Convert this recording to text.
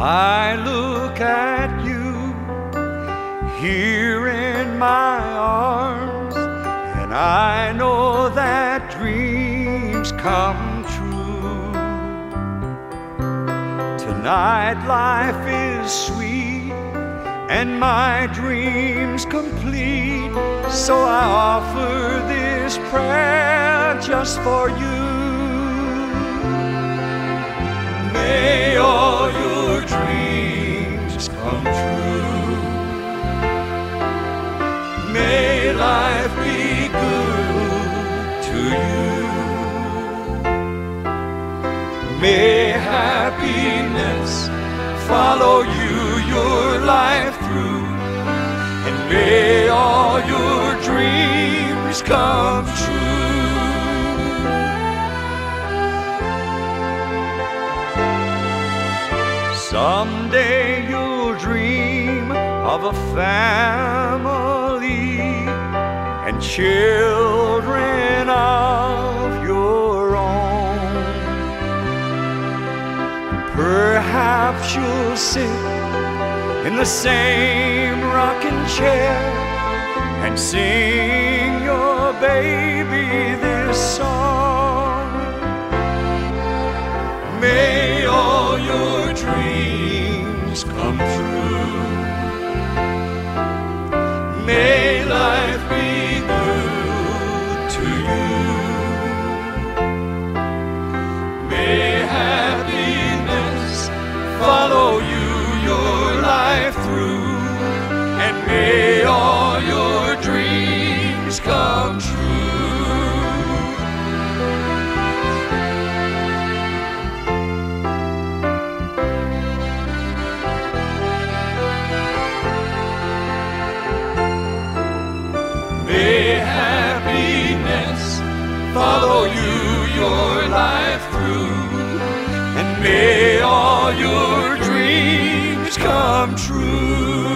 I look at you here in my arms, and I know that dreams come true. Tonight life is sweet and my dreams complete, so I offer this prayer just for you. May all your dreams come true. May life be good to you. May happiness follow you your life through, and may all your dreams come true. Someday you'll dream of a family and children of your own. Perhaps you'll sit in the same rocking chair and sing your baby this song. May all your dreams come true. May life be good to you. May happiness follow you your life through, and may all your dreams come true. May happiness follow you your life through, and may all your dreams come true.